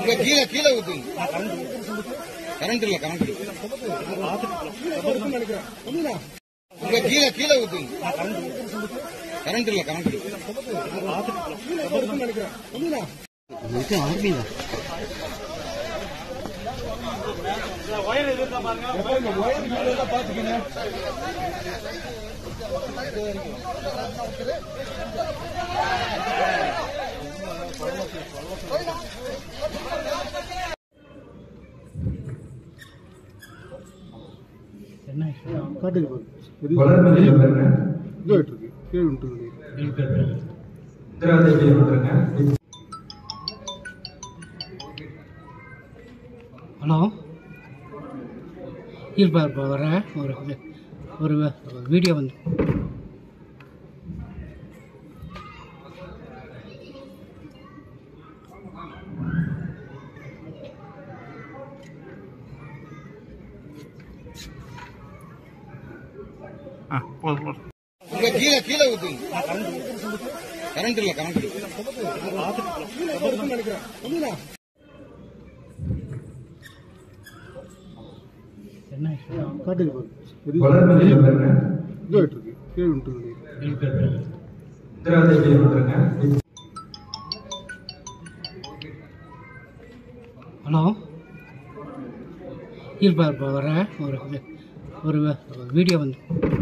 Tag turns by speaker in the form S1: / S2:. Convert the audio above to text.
S1: கீழே கீழே ஊத்துங்க. கரண்ட் இல்ல கீழே கீழே ஊத்துங்க. கரண்ட் இல்ல
S2: ஒயர் எதிர்த்தா பாருங்க. ஒயர் பாத்துக்கீங்க. என்ன காட்டுக்கு ஹலோ இருப்பா வரேன். ஒரு வீடியோ வந்து
S1: கீழே கீழே ஊத்துங்க. கரண்ட் இல்ல
S2: என்ன காட்டுக்கு ஹலோ இருப்பா வரேன். ஒரு வீடியோ வந்து